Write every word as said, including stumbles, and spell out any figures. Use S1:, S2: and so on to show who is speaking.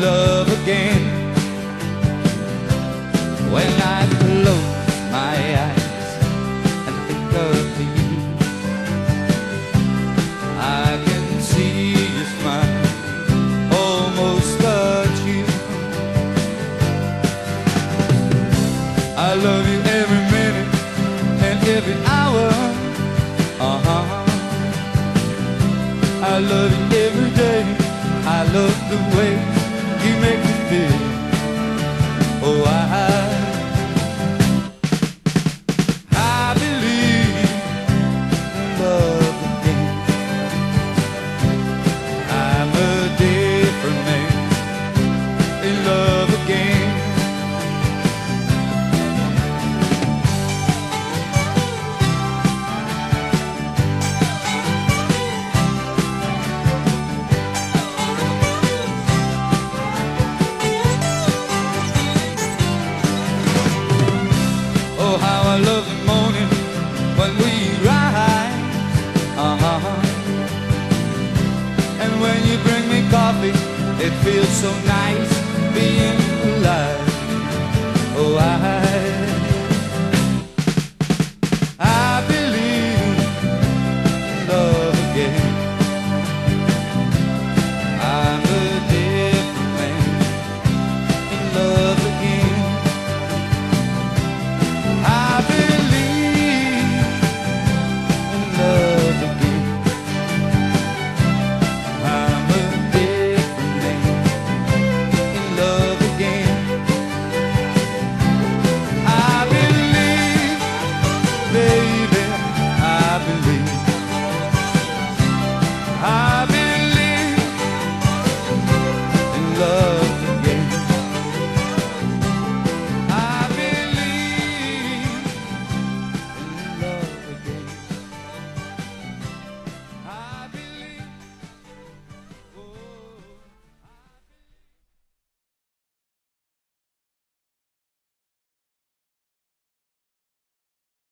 S1: love again. When I close my eyes and think of you, I can see you smile, almost touch you. I love you every minute and every hour. Uh-huh. I love you every day. I love the way you make me feel. Oh, I I believe in love again. I'm a different man in love again. Oh, how I love the morning when we rise, uh-huh. And when you bring me coffee, it feels so nice.